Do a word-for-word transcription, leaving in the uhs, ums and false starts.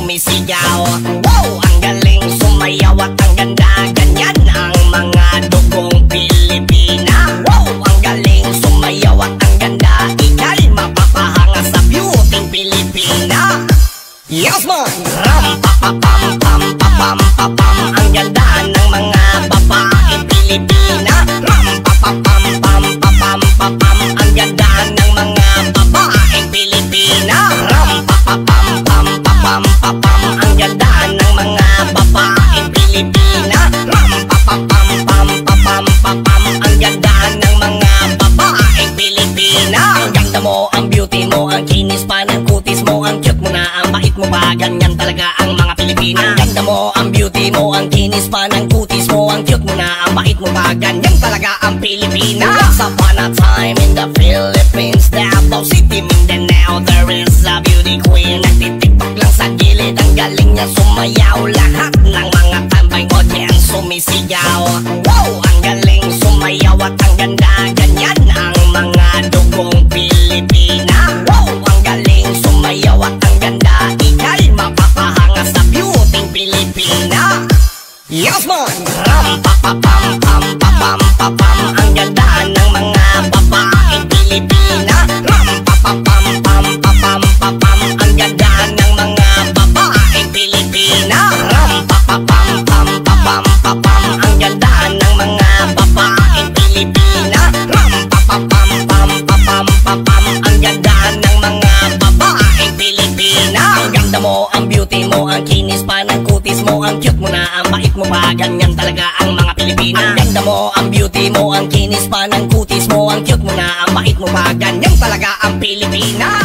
sumisigaw. Wow! Ang galing sumayaw at ang ganda, ganyan ang mga dugong Pilipina. Wow! Ang galing sumayaw at ang ganda, ika'y mapapahanga sa beauty Pilipina. Yes man! Ram pa pa pam pam pa pam pa pam, ang ganda ng mga babaeng Pilipina. Ram pa pa pam pam pa pam pa pam, ang ganda ng mga babaeng Pilipina. Ram pa pa pam pam pa pam pa pam, ang ganda ng mga babaeng Pilipina. Ram pa pa pam pam pa pam pa pam, ang ganda ng mga babaeng Pilipina. Ang ganda mo, ang beauty mo, ang kinis pa ng kutis mo, ang cute mo na, ang bait mo ba, ganyan talaga ang mga Pilipina. Ang ganda mo, ang beauty mo, ang kinis pa ng kutis mo, ang cute mo na, ang bait mo ba, ganyan talaga ang Pilipina. Once upon a time in the Philippines, Davao City, Mindanao, there is a beauty queen. Nagtitiktok lang sa gilid, ang galing niya sumayaw. Lahat ng mga tambay audience sumisigaw. Wow! Ang galing sumayaw at ang ganda, ganyan ang mga dugong Pilipina. Wow! Ang galing sumayaw at ang ganda, ika'y mapapahanga sa beauty Pilipina. Yes man! Ram pa pa pam pam pa pam pa pam, ang ganda ng mga babaeng Pilipina. Ram pa pa pam pam pa pam pa pam, ang ganda ng mga babaeng Pilipina. Ram pa pa pam pam pa pam pa pam, ang ganda ng mga babaeng Pilipina. Ram pa pa pam pam pa pam pa pam, ang ganda ng mga babaeng Pilipina. Ang ganda mo, ang beauty mo, ang kinis pa ng kutis mo, ang cute mo na, ang bait mo ba, ganyan talaga ang mga Pilipina. Ang ganda mo, ang beauty mo, ang kinis pa ng kutis mo, ang cute mo na, ang bait mo ba, ganyan talaga ang Pilipina.